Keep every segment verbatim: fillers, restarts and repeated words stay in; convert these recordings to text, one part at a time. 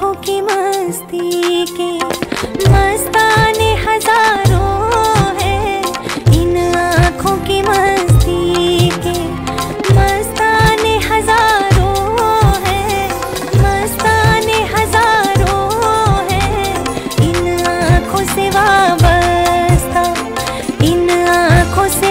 आँखों की मस्ती के मस्ताने हजारों हैं। इन आँखों की मस्ती के मस्ताने हजारों हैं, मस्ताने हजारों हैं। इन आँखों से वाबस्ता, इन आँखों से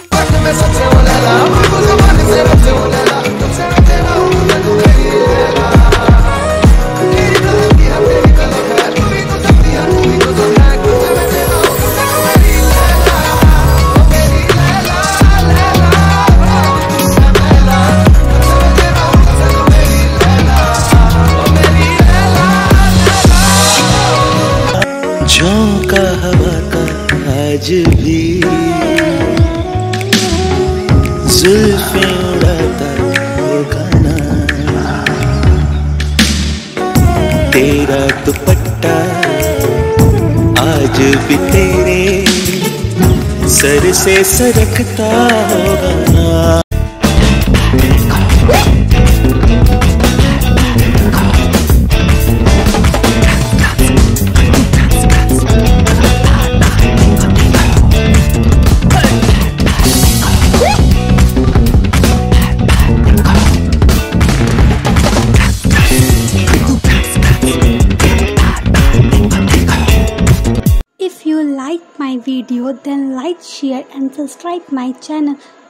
झोंका हवा का आज भी जुल्फें उड़ाता होगा ना। तेरा दुपट्टा आज भी तेरे सर से सरकता होगा ना। If you like my video, then like, share and subscribe my channel.